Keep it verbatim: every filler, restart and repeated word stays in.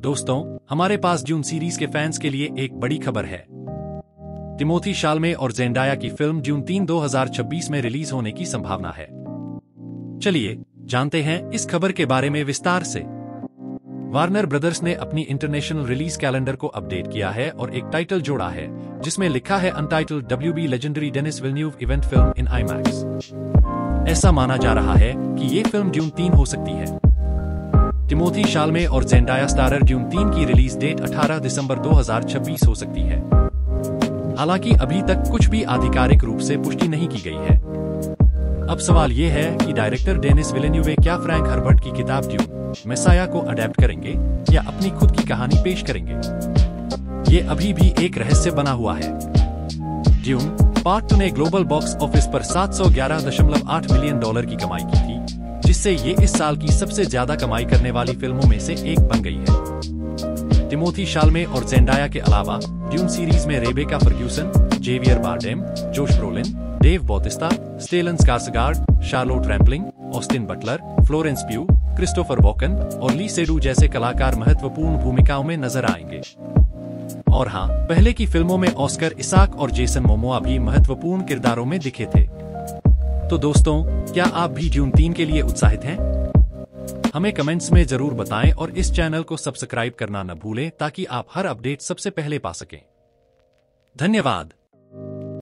दोस्तों, हमारे पास ड्यून सीरीज के फैंस के लिए एक बड़ी खबर है। टिमोथी शालमे और जेंडाया की फिल्म ड्यून तीन दो हज़ार छब्बीस में रिलीज होने की संभावना है। चलिए जानते हैं इस खबर के बारे में विस्तार से। वार्नर ब्रदर्स ने अपनी इंटरनेशनल रिलीज कैलेंडर को अपडेट किया है और एक टाइटल जोड़ा है जिसमें लिखा है untitled W B legendary Denis Villeneuve event film in IMAX. ऐसा माना जा रहा है कि ये फिल्म ड्यून तीन हो सकती है। टिमोथी शालमे और जेंडाया स्टारर ड्यून तीन की रिलीज डेट अठारह दिसंबर दो हज़ार छब्बीस हो सकती है। हालांकि अभी तक कुछ भी आधिकारिक रूप से पुष्टि नहीं की गई है। अब सवाल ये है कि डायरेक्टर डेनिस विलेन्यूवे क्या फ्रैंक हर्बर्ट की किताब ड्यून मेसाया को अडेप्ट करेंगे या अपनी खुद की कहानी पेश करेंगे, ये अभी भी एक रहस्य बना हुआ है। ड्यून पार्ट टू ने ग्लोबल बॉक्स ऑफिस पर सात सौ ग्यारह दशमलव आठ मिलियन डॉलर की कमाई की थी, जिससे ये इस साल की सबसे ज्यादा कमाई करने वाली फिल्मों में से एक बन गई है। टिमोथी शालमे और जेंडाया के अलावा ड्यून सीरीज में Rebecca Ferguson, Javier Bardem, Josh Brolin, Dave Bautista, Stellan Skarsgard, Charlotte Rampling, Austin Butler, Florence Pugh, Christopher Walken और ली सेडू जैसे कलाकार महत्वपूर्ण भूमिकाओं में नजर आएंगे। और हाँ, पहले की फिल्मों में ऑस्कर इसाक और जेसन मोमोआ भी महत्वपूर्ण किरदारों में दिखे थे। तो दोस्तों, क्या आप भी ड्यून तीन के लिए उत्साहित हैं? हमें कमेंट्स में जरूर बताएं और इस चैनल को सब्सक्राइब करना न भूलें ताकि आप हर अपडेट सबसे पहले पा सकें। धन्यवाद।